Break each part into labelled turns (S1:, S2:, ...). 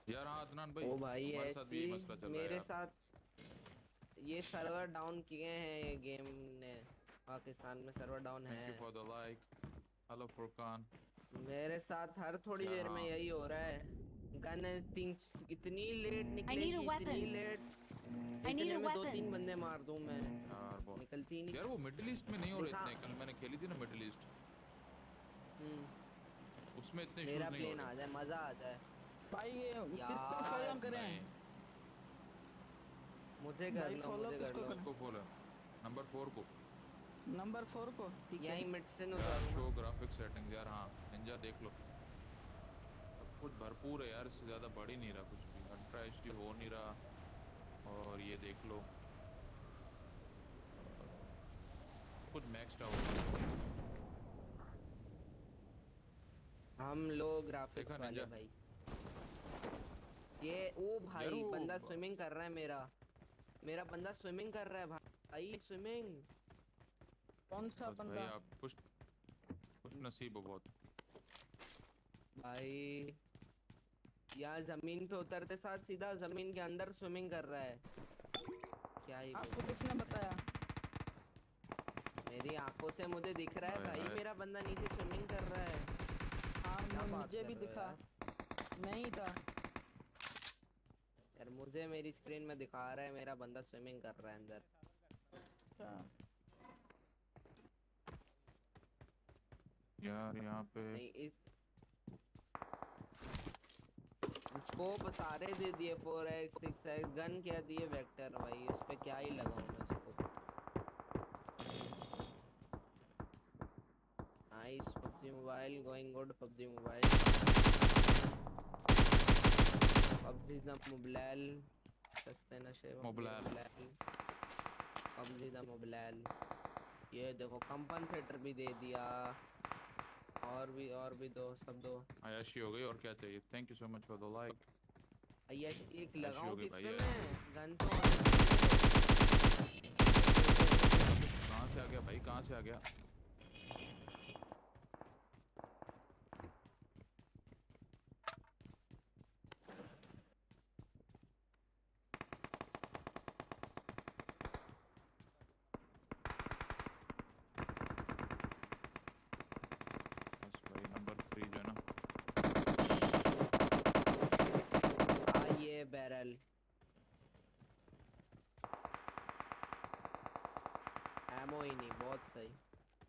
S1: यार हाँ अदनान भाई,
S2: ओ भाई
S1: हमारे साथ भी
S2: ऐसी
S1: ये मसला चल रहा है
S2: मेरे
S1: यार।
S2: साथ ये सर्वर डाउन किए हैं ये गेम ने। पाकिस्तान में सर्वर डाउन
S1: थैंक
S2: है।
S1: You for the like. Hello Furqan.
S2: मेरे साथ हर थोड़ी
S1: यार
S2: देर में
S1: हाँ।
S2: यही हो रहा है। गन तीन इतनी लेट
S3: I need a
S2: निकलेगी, इतनी
S3: weapon.
S2: लेट।
S3: I need
S2: इतने
S3: a
S2: में दो तीन
S3: weapon.
S2: बंदे मार दूं मैं।
S1: यार बहुत।
S2: निकलती ही नहीं।
S1: यार वो मिडिल ईस्ट में नहीं हो रहे
S2: दिखा।
S1: इतने, कल मैंने खेली थी ना मिडिल ईस्ट,
S2: हम्म।
S1: उसमें इतने
S2: मेरा
S1: इश्यूज नहीं हो
S2: प्लेन
S1: रहे।
S2: आ जाए, मजा आ जाए।
S4: भाई ये किसको फॉलो
S2: यार
S1: नहीं।
S4: करें?
S2: मुझे कर
S4: भाई
S2: लो,
S4: फॉलो
S2: मुझे कर
S4: किसको
S2: लो।
S4: करें?
S1: किसको फॉलो? नंबर 4 को।
S4: नंबर 4 को, ठीक है।
S2: यही मिडस्टन
S1: यार
S2: उतारूं ना।
S1: शो ग्राफिक सेटिंग्स, यार हाँ निंजा देख लो। सब कुछ भरपूर है यार, इससे ज्यादा बढ़ ही नहीं रहा कुछ भी, अल्ट्रा एचडी हो नहीं रहा। और ये देख लो, कुछ मैक्सड आउट है।
S2: हम लोग
S1: देखा
S2: ग्राफिक्स वाले
S1: निंजा?
S2: भाई। ये ओ
S1: यार
S2: भाई बंदा
S1: वो
S2: स्विमिंग कर रहा है मेरा। मेरा बंदा स्विमिंग कर रहा है भाई, स्विमिंग।
S4: कौन सा
S1: बस भाई
S4: बंदा?
S1: आप कुछ कुछ नसीब हो बहुत।
S2: भाई यहाँ जमीन पे उतरते साथ सीधा जमीन के अंदर स्विमिंग कर रहा है। क्या ही
S4: आपको
S2: बोलूं।
S4: किसने बताया?
S2: मेरी आंखों से मुझे दिख रहा है
S1: हाय
S2: भाई,
S1: हाय।
S2: मेरा बंदा नीचे स्विमिंग कर रहा है। क्या
S4: हाँ,
S2: बात
S4: मुझे
S2: कर
S4: भी
S2: रहे हो
S4: दिखा।
S2: यार।
S4: नहीं था।
S2: यार मुझे मेरी स्क्रीन में दिखा रहा है मेरा बंदा स्विमिंग कर रहा है अंदर।
S4: अच्छा।
S1: यार यहाँ पे
S2: नहीं इस स्कोप सारे दे दिए, 4x 6x गन क्या दिए, वेक्टर भाई उस पे क्या ही लगाऊं मैं scope. Nice PUBG mobile going good, PUBG mobile. PUBG the mobile. सस्ते नशे पबजी
S1: मोबलाल।
S2: मोबाइल। PUBG the mobile. ये देखो कंपनसेटर भी दे दिया। और भी दो, सब दो।
S1: अयाशी हो गई, और क्या चाहिए? Thank you so much for the like.
S2: भैया एक
S1: अयाशी हो
S2: लगाऊं
S1: गई
S2: किस
S1: भाई,
S2: पे
S1: अयाशी हो गई।
S2: मैं, गन तो आनी चाहिए।
S1: कहाँ से आ गया भाई, कहाँ से आ गया? बस भाई नंबर 3 जो है ना।
S2: ये बैरल एमो ही नहीं, बहुत सही।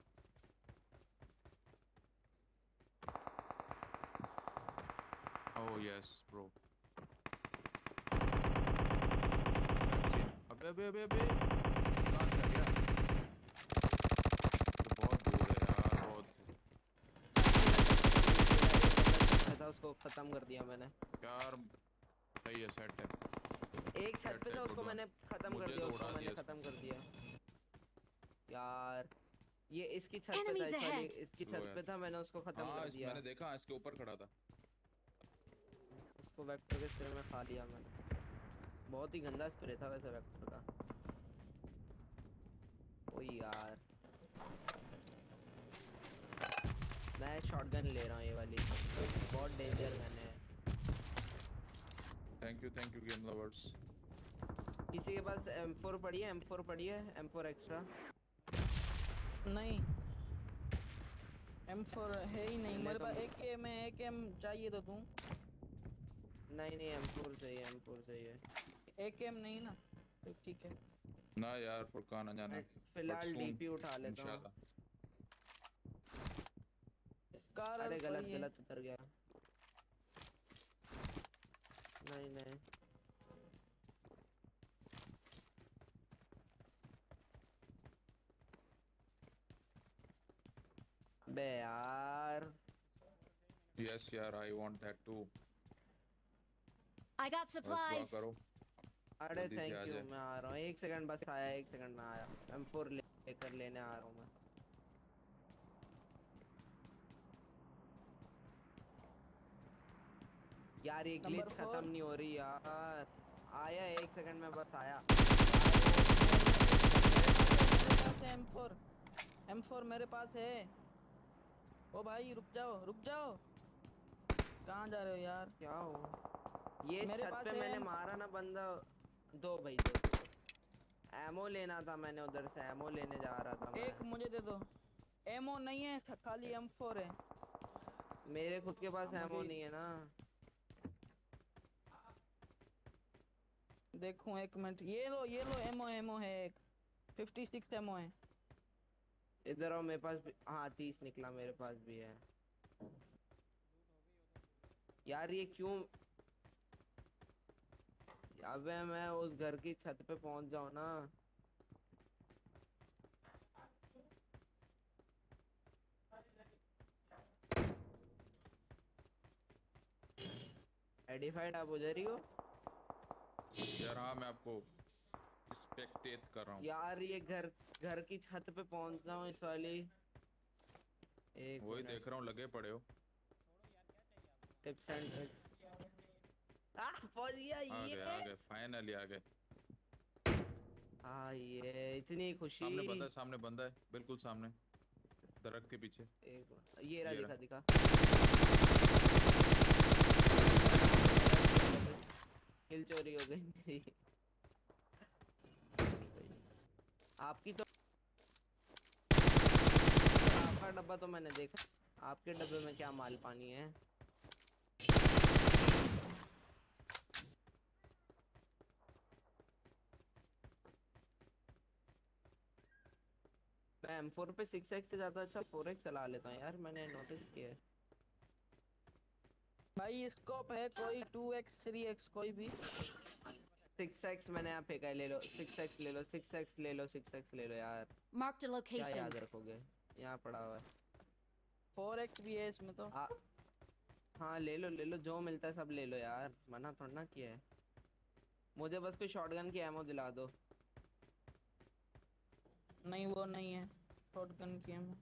S1: Oh yes bro. अबे अबे अबे अबे, कहाँ से आ गया? ये बहुत दूर है यार, बहुत दूर।
S2: छत पे था, उसको खत्म कर दिया मैंने।
S1: यार सही है, सेट है।
S2: एक छत
S1: सेट
S2: पे
S1: है,
S2: था,
S1: गुड
S2: उसको
S1: वन।
S2: मैंने खत्म कर
S1: मुझे
S2: दिया,
S1: तो
S2: उसको
S1: उड़ा
S2: मैंने
S1: दिया इसने।
S2: खत्म कर दिया। यार ये इसकी छत पे था,
S3: Enemies
S2: इस वाली
S3: ahead.
S2: इसकी
S1: लो
S2: छत पे
S1: यार।
S2: था, मैंने उसको खत्म
S1: हाँ
S2: कर दिया।
S1: मैंने देखा, इसके ऊपर खड़ा था।
S2: उसको वेक्टर के स्प्रे में खा लिया मैंने। बहुत ही गंदा स्प्रे था वैसे वेक्टर का। ओ यार मैं शॉटगन ले रहा हूँ ये वाली। बहुत डेंजर गन है।
S1: Thank you game lovers.
S2: किसी के पास M4 पड़ी है? M4 पड़ी है, M4 एक्स्ट्रा।
S4: नहीं, M4 है ही नहीं
S2: ले
S4: मेरे
S2: तो।
S4: पास। AK में AKM चाहिए तो दूं?
S2: नहीं नहीं, M4 चाहिए, M4 चाहिए।
S4: AKM नहीं ना, तो ठीक है।
S1: ना यार फुरकान अजाना,
S2: मैं
S1: बट
S2: फिलहाल
S1: सून
S2: डीपी उठा लेता हूँ।
S1: इंशाल्लाह।
S4: कार
S2: अरे गलत
S4: पड़ी है।
S2: गलत उतर गया। नहीं नहीं। बे यार।
S1: यस यार, I want that too.
S3: I got
S1: बस दुआ
S3: supplies.
S1: करो
S2: अरे
S1: जल्दी से आ
S2: थैंक यू,
S1: जाए।
S2: मैं आ रहा हूँ, एक सेकंड बस आया, एक सेकंड में आया। M4 लेकर लेने आ रहा हूँ मैं। यार ये
S4: नंबर
S2: ग्लिच खत्म
S4: 4।
S2: नहीं हो रही यार। आया, एक सेकंड में बस आया।
S4: मेरे पास है M4। M4 मेरे पास है। ओ भाई रुक जाओ रुक जाओ। कहाँ जा रहे हो यार?
S2: क्या हो? ये
S4: मेरे
S2: छत
S4: पास
S2: पे
S4: है
S2: मैंने मारा ना बंदा। दो भाई दो। एमो लेना था मैंने, उधर से एमो लेने जा रहा था मैं।
S4: एक मुझे दे दो। एमओ नहीं है, खाली M4 है।
S2: मेरे खुद के पास एमो
S4: मुझे
S2: नहीं है ना।
S4: देखूं, एक मिनट। ये लो एमओ, एमओ है एक। 56 एमओ है।
S2: इधर आओ मेरे पास भी, हाँ 30 निकला, मेरे पास भी है। यार ये क्यों। अबे मैं उस घर की छत पे पहुंच जाऊं ना। एडिफाइड आप उधर ही हो।
S1: यार हाँ, मैं आपको स्पेक्टेट कर रहा हूँ।
S2: यार ये घर, घर की छत पे पहुंच जाऊं इस वाली। एक
S1: वही
S2: मिनट।
S1: देख रहा हूँ, लगे पड़े हो।
S2: Tips and tricks. पहुंच गया
S1: आ
S2: ये।
S1: गए फाइनली आ गए।
S2: ये इतनी खुशी।
S1: सामने बंदा है, बिल्कुल सामने, दरख्त के पीछे।
S2: एक मिनट, ये रहा,
S1: ये
S2: दिखा
S1: रहा।
S2: दिखा। किल चोरी हो गई मेरी। आपकी तो, आपका डब्बा तो मैंने देखा। आपके डब्बे में क्या माल पानी है। मैं M4 पे 6x से ज्यादा अच्छा 4x चला लेता हूँ यार, मैंने नोटिस किया है।
S4: भाई स्कोप है कोई 2x 3x कोई भी?
S2: 6x मैंने यहाँ फेंका है, ले लो 6x ले लो, 6x ले लो, 6x ले लो यार।
S3: Marked a
S2: क्या
S3: location.
S2: याद रखोगे, यहाँ पड़ा हुआ है।
S4: 4x भी है इसमें तो।
S2: आ, हाँ ले लो, जो मिलता है सब ले लो यार, मना थोड़ा ना किया है। मुझे बस कोई शॉटगन की एमो दिला दो।
S4: नहीं वो नहीं है, शॉटगन की है।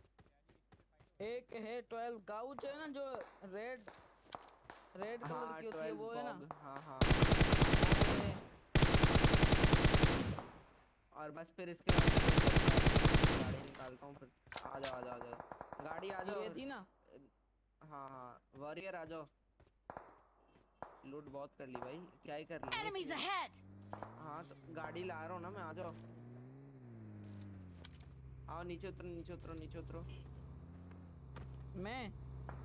S4: एक है 12 गाउच है ना, जो रेड रेड कलर
S2: हाँ
S4: की होती है,
S2: 12
S4: वो है ना।
S2: गॉग, हाँ हाँ।
S4: हाँ वो है।
S2: और बस फिर इसके बाद गाड़ी निकालता हूँ फिर। आ जाओ आ जाओ आ जाओ, गाड़ी आ जाओ।
S4: ये थी ना।
S2: हाँ हाँ वॉरियर आ जाओ। लूट बहुत कर ली भाई, क्या ही कर लेंगे
S3: Enemies
S2: इतनी।
S3: ahead!
S2: हाँ तो गाड़ी ला रहा हूँ ना मैं, आ जाओ। आओ नीचे उतरो, नीचे उतरो, नीचे उतरो।
S4: मैं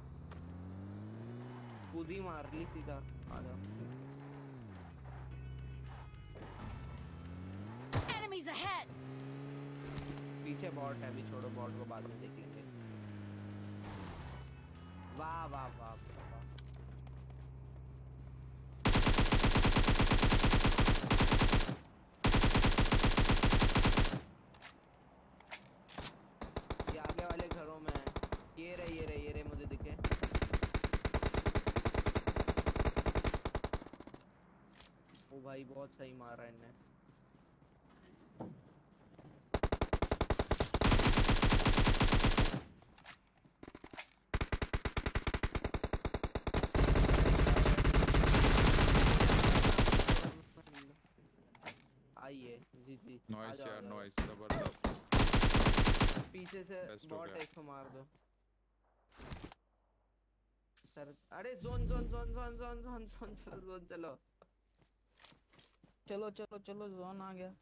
S2: कूद ही मार ली सीधा। आ जाओ।
S3: Enemies ahead!
S2: पीछे बॉट है, अभी छोड़ो, बॉट को बाद में देख लेंगे। वाह वाह वाह वाह वाह। ये आगे वाले घरों में है। ये रहे ये रहे ये रहे, मुझे दिखे। ओ भाई बहुत सही मारा इनने। आइए जी जी। आ
S1: नॉइस
S2: जाओ आ
S1: यार,
S2: जाओ आ
S1: नॉइस
S2: जाओ।
S1: जबरदस्त।
S2: पीछे से
S1: बेस्ट हो
S2: बॉट
S1: गया।
S2: है, इसको मार दो सर। अरे zone zone zone zone zone zone zone, चलो जोन चलो।
S4: चलो चलो चलो, जोन आ गया।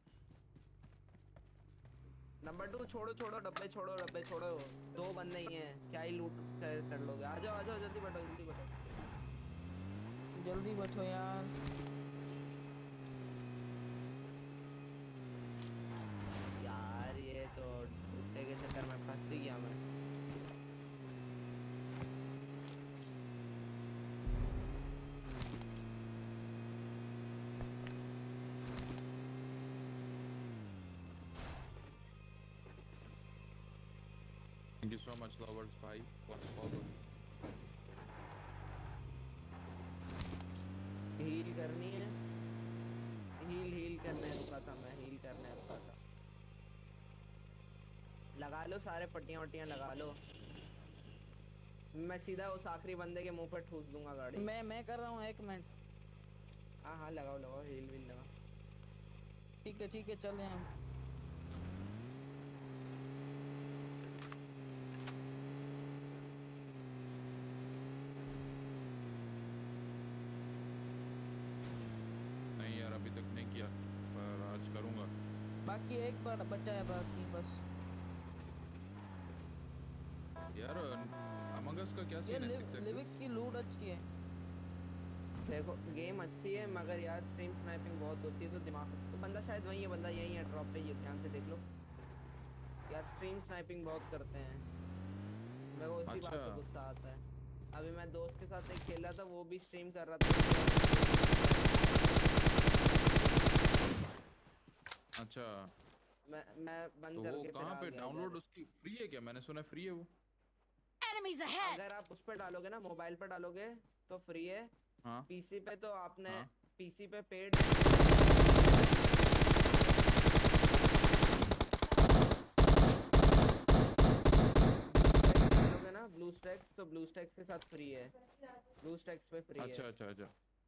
S2: नंबर 2 छोड़ो छोड़ो डब्बे, छोड़ो डब्बे छोड़ो। दो बंदे ही हैं, क्या ही लूट कर लोगे। आ जाओ जल्दी बैठो जल्दी बैठो।
S4: जल्दी बैठो यार।
S2: यार ये तो भुट्टे के चक्कर में फंस ही गया मैं।
S1: Thank you so much lovers भाई फॉर फॉलो।
S2: हील करनी है। हील करने रुका था मैं, हील करने रुका था। लगा लो सारे, पट्टियां वट्टियां लगा लो। मैं सीधा उस आखिरी बंदे के मुंह पर ठूस दूंगा गाड़ी।
S4: मैं कर रहा हूँ, एक मिनट।
S2: हाँ हाँ लगाओ लगाओ, हील व्हील लगाओ।
S4: ठीक है चले हम। बाकी एक बार बचा है बाकी बस।
S1: यार अमंग अस का क्या
S4: ये
S1: सीन है 6
S4: लिविक
S1: एक्सेस?
S4: की लूट अच्छी है।
S2: देखो गेम अच्छी है मगर यार स्ट्रीम स्नाइपिंग बहुत होती है तो दिमाग तो बंदा शायद वही है, बंदा यही है ड्रॉप पे, ये ध्यान से देख लो यार, स्ट्रीम स्नाइपिंग बहुत करते हैं, मेरे को इसी
S1: अच्छा
S2: बात पे गुस्सा आता है। अभी मैं दोस्त के साथ एक खेल रहा था, वो भी स्ट्रीम कर रहा था,
S1: अच्छा।
S2: मैं बंद
S1: तो वो
S2: करके फिर
S1: कहाँ
S2: आ
S1: पे
S2: गया
S1: डाउनलोड
S2: इधर।
S1: उसकी फ्री है क्या? मैंने सुना फ्री है वो।
S3: Enemies ahead!
S2: अगर आप उस पे डालोगे ना, मोबाइल पे डालोगे तो फ्री है,
S1: हाँ
S2: पीसी पे तो आपने
S1: हाँ।
S2: पीसी पे पेड है, डालोगे ना ब्लू स्टैक्स, तो ब्लू स्टैक्स के साथ फ्री है, ब्लू स्टैक्स पे फ्री है।
S1: अच्छा अच्छा अच्छा।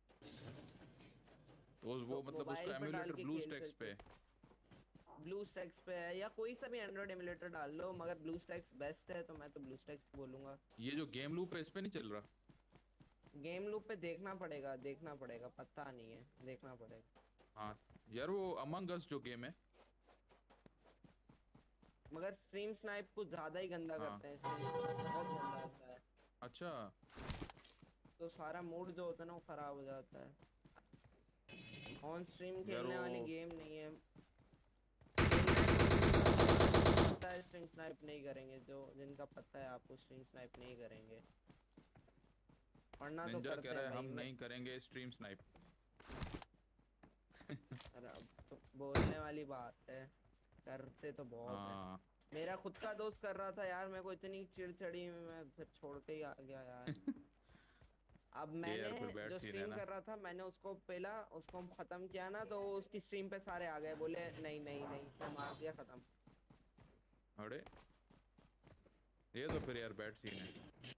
S1: तो वो
S2: तो
S1: मतलब उसका
S2: मोबाइल पे डाल
S1: एमुलेटर
S2: के
S1: ब्लू
S2: खेल
S1: स्टैक्स
S2: सकते
S1: पे
S2: हो,
S1: है।
S2: ब्लू स्टैक्स पे है या कोई सा भी एंड्रॉइड एमुलेटर डाल लो, मगर ब्लू स्टैक्स बेस्ट है तो मैं तो ब्लू स्टैक्स बोलूंगा।
S1: ये जो गेम लूप है इस पे नहीं चल रहा?
S2: गेम लूप पे देखना पड़ेगा, देखना पड़ेगा, पता नहीं है, देखना पड़ेगा।
S1: हाँ यार वो अमंग अस जो गेम है।
S2: मगर स्ट्रीम स्नाइप कुछ ज्यादा ही गंदा
S1: हाँ।
S2: करते हैं, स्ट्रीम स्नाइप बहुत गंदा होता है,
S1: अच्छा
S2: तो सारा मूड जो होता है ना वो खराब हो जाता है। ऑन स्ट्रीम
S1: यार
S2: खेलने
S1: वो
S2: वाली गेम नहीं है, खेलना है तो जिनको पता है स्ट्रीम स्नाइप नहीं करेंगे, जो जिनका पता है आपको स्ट्रीम स्नाइप नहीं करेंगे, वरना तो
S1: निंजा कह
S2: करते
S1: रहा
S2: हैं
S1: है
S2: भाई।
S1: हम
S2: मैं
S1: नहीं करेंगे स्ट्रीम स्नाइप।
S2: अरे अब तो बोलने वाली बात है, करते तो बहुत है।
S1: हाँ।
S2: मेरा खुद का दोस्त कर रहा था यार, मेरे को इतनी चिढ़ चढ़ी, मैं फिर छोड़ के ही आ गया यार। अब
S1: ये
S2: मैंने
S1: यार फिर बैड
S2: जो
S1: सीन है
S2: स्ट्रीम
S1: ना।
S2: कर रहा था, मैंने उसको पहला उसको खत्म किया ना, तो वो उसकी स्ट्रीम पे सारे आ गए, बोले नहीं नहीं नहीं, इसने मार दिया, खत्म।
S1: अरे ये तो फिर यार बैड सीन है।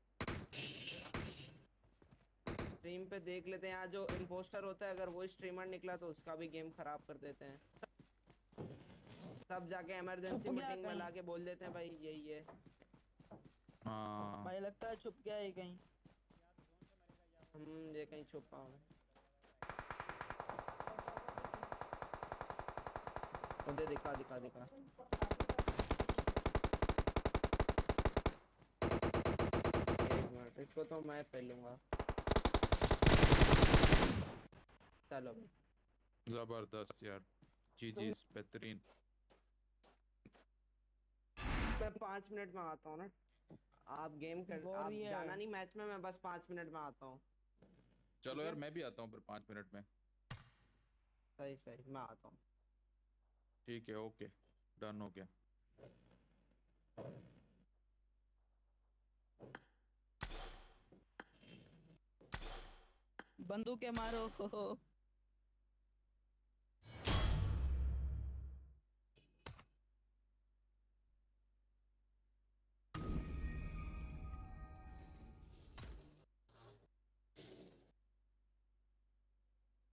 S2: स्ट्रीम पे देख लेते हैं यार, जो इम्पोस्टर होता है अगर वो स्ट्रीमर निकला तो उसका भी गेम खराब कर देते हैं, तब जाके
S4: छुप
S2: इमरजेंसी
S4: गया
S2: मीटिंग में
S4: कहीं।
S2: लाके बोल देते हैं भाई यही है।
S1: हाँ
S4: भाई लगता है छुप गया ही कहीं।
S2: ये कहीं छुपा हूँ, मुझे दिखा दिखा दिखा। एक मिनट, इसको तो मैं पहलूंगा, चलो भाई।
S1: जबरदस्त यार। जी
S4: तुम
S1: जी बेहतरीन।
S2: मैं 5 मिनट में आता हूँ ना, आप गेम कर, आप
S4: बोरिए
S2: जाना नहीं मैच में, मैं बस 5 मिनट में आता हूँ।
S1: चलो
S2: ठीक
S1: यार
S2: है,
S1: मैं भी आता हूँ फिर 5 मिनट में।
S2: सही सही, मैं आता हूँ।
S1: ठीक है ओके। डन हो गया।
S4: बंदूकें मारो।